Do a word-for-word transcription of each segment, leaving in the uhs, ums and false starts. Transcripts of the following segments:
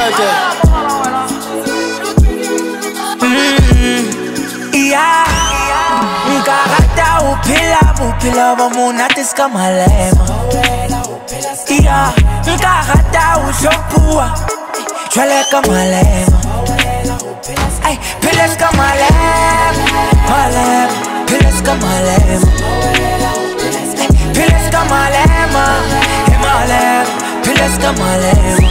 kwete. Yeah, nkarata uphila buphila bomonate ska malema. Yeah, nkarata uhlophuwa jwale ka malema. Ay, phila ska malema, malema, phila ska malema. Phila ska malema, hey malema, phila ska malema.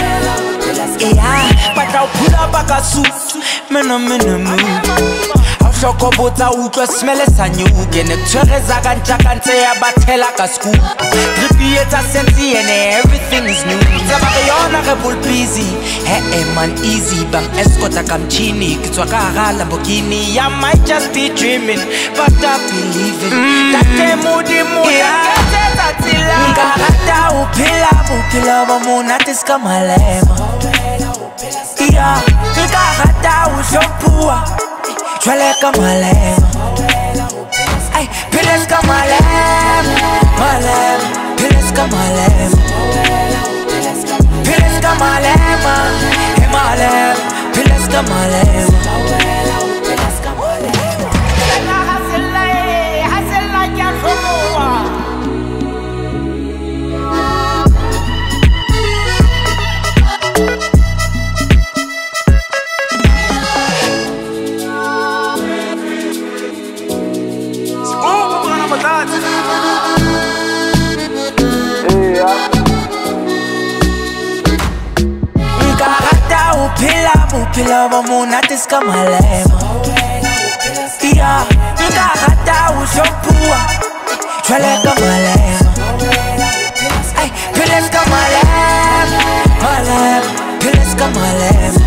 Yeah, but I'll pull up like a suit, man, I'm in the mood. Shoko bota utlwa smele sa nyuke ne tshwereza ka ntjaka ntse ya bathela ka scoop drippy etsa sense and everything is new tsaba ke yona re bull busy hey hey man easy bang escort ka mchini ke tswa ka ga Lamborghini I might just be dreaming but I believe it that day moody moody ngethetsa tsila nkarata uphila buphila bomonate ska malema yeah nkarata uhlophuwa jwale ka malema. Ay, phila ska malema, malema, phila ska malema. Phila ska malema, hey malema, phila ska malema. Nkarata uphila buphila bomonate ska malema. Yeah, nkarata uhlophuwa jwale ka malema. Ay, phila ska malema, malema, phila ska malema.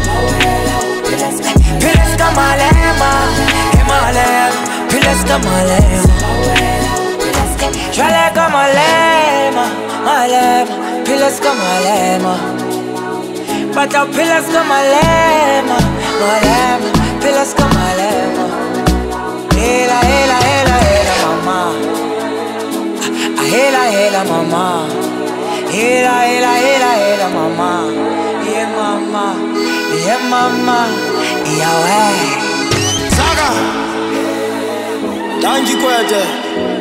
Phila ska malema, hey malema, phila ska malema. Jwale ka malema, malema, phila ska malema. But I'll phila ska malema, malema, phila ska malema. Hela, hela, hela, hela mama. Ah, hela, hela mama. Hela, hela, hela, hela mama. Yeah mama, yeah mama, yeah way. Saga, dangi kwete.